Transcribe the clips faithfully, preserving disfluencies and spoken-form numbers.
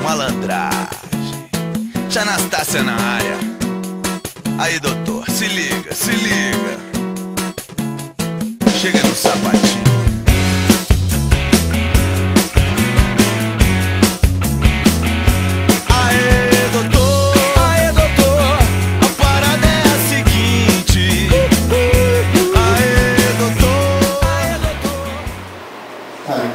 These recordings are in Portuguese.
malandragem. Tia Anastácia na área. Aí, doutor, se liga, se liga. Chega no sapatinho. Aê, doutor, aê, doutor, a parada é a seguinte. Aê, doutor, aê, doutor. Aí.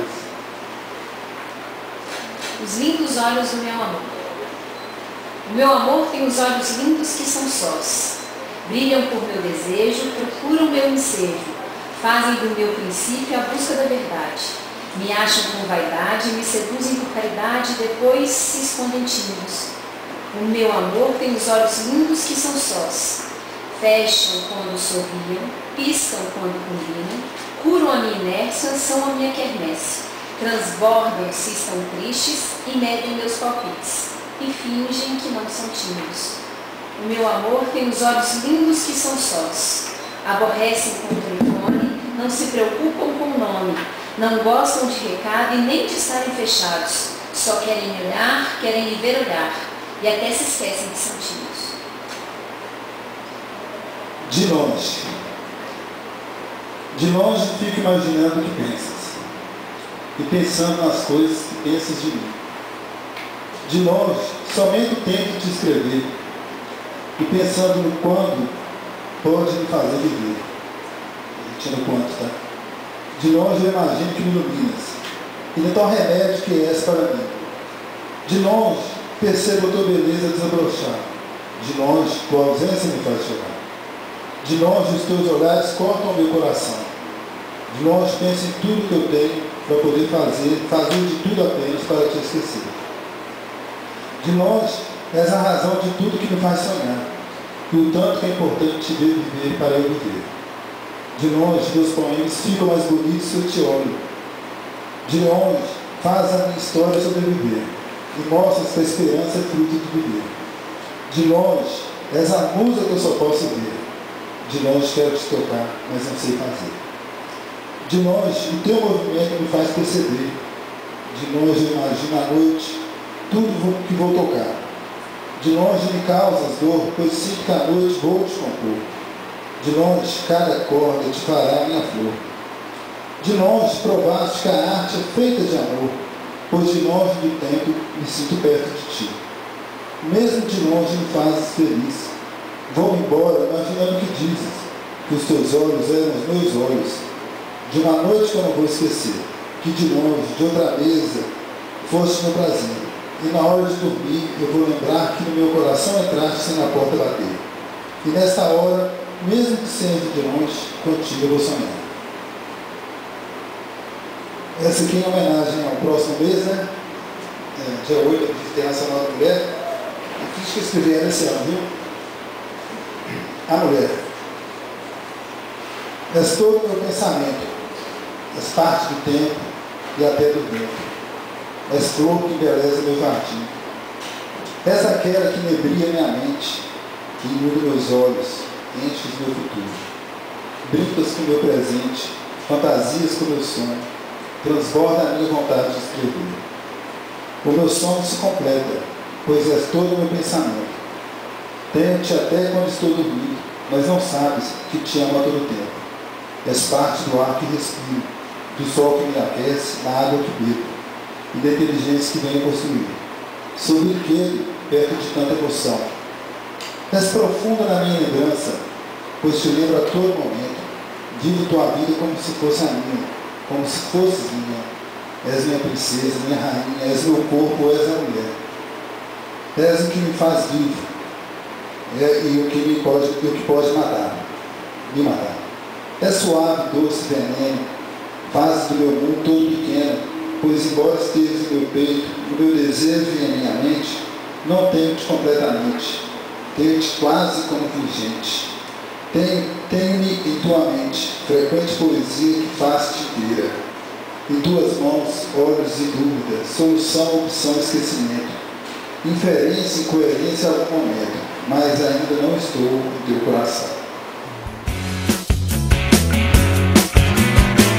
Os lindos olhos do meu amor. O meu amor tem os olhos lindos que são sós. Brilham por meu desejo, procuram meu ensejo. Fazem do meu princípio a busca da verdade. Me acham com vaidade, me seduzem por caridade, depois se escondem tímidos. O meu amor tem os olhos lindos que são sós. Fecham quando sorriam, piscam quando combinam, curam a minha inércia, são a minha quermesse. Transbordam se estão tristes e medem meus palpites, e fingem que não são tímidos. O meu amor tem os olhos lindos que são sós. Aborrecem com o telefone, não se preocupam com o nome, não gostam de recado e nem de estarem fechados. Só querem me olhar, querem me ver olhar, e até se esquecem que são tímidos. De longe. De longe fico imaginando o que pensas. E pensando nas coisas que pensas de mim. De longe, somente tento te escrever. E pensando no quando pode me fazer viver. Tira o quanto, tá? De longe eu imagino que me iluminas. E de tal remédio que és para mim. De longe percebo a tua beleza desabrochar. De longe tua ausência me faz chorar. De longe os teus olhares cortam o meu coração. De longe penso em tudo que eu tenho para poder fazer, fazer de tudo apenas para te esquecer. De longe és a razão de tudo que me faz sonhar, e o tanto que é importante te ver viver para eu viver. De longe meus poemas ficam mais bonitos se eu te olho. De longe faz a minha história sobreviver, e mostras que a esperança é fruto de viver. De longe és a musa que eu só posso ver. De longe quero te tocar, mas não sei fazer. De longe, o teu movimento me faz perceber. De longe eu imagino à noite tudo que vou tocar. De longe me causas dor, pois sinto que à noite vou te compor. De longe, cada corda te fará minha flor. De longe, provaste que a arte é feita de amor, pois de longe do tempo me sinto perto de ti. Mesmo de longe me fazes feliz. Vou embora imaginando o que dizes, que os teus olhos eram os meus olhos. De uma noite que eu não vou esquecer, que de longe, de outra mesa, foste meu prazer. E na hora de dormir, eu vou lembrar que no meu coração entraste sem na porta bater. E nesta hora, mesmo que seja de longe, contigo eu vou sonhar. Essa aqui é em homenagem ao próximo mês, né? É, dia oito, Dia Internacional da Mulher. Eu fiz que eu escrevi ela esse ano, viu? A mulher. És todo o meu pensamento. És parte do tempo e até do vento. És flor que embeleza meu jardim. És aquela que nebria minha mente, que inunda meus olhos, enches meu futuro. Brincas com meu presente, fantasias com meu sonho, transborda a minha vontade de escrever. O meu sonho se completa, pois és todo o meu pensamento. Tenho-te até quando estou dormindo, mas não sabes que te amo a todo tempo. És parte do ar que respiro, do sol que me aquece, da água que bebo, e da inteligência que venho construir. Sou brinquedo perto de tanta emoção. És profunda na minha lembrança, pois te lembro a todo momento. Vivo tua vida como se fosse a minha, como se fosses minha. És minha princesa, minha rainha, és meu corpo, és a mulher. És o que me faz vivo, é, e o que, me pode, o que pode matar, me matar. É suave, doce, veneno, fazes do meu mundo todo pequeno, pois embora estejas no meu peito, o meu desejo e a minha mente, não tenho-te completamente, tenho-te quase como vigente. Tenho, tenho-me em tua mente, frequente poesia que faz-te inteira. Em tuas mãos, olhos e dúvida, solução, opção, esquecimento. Inferência e incoerência a algum momento, mas ainda não estou no teu coração.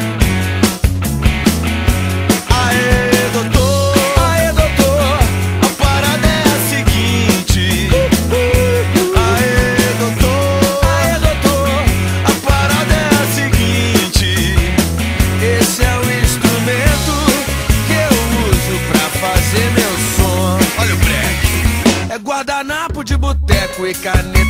Aê, doutor, aê, doutor, a de caneta.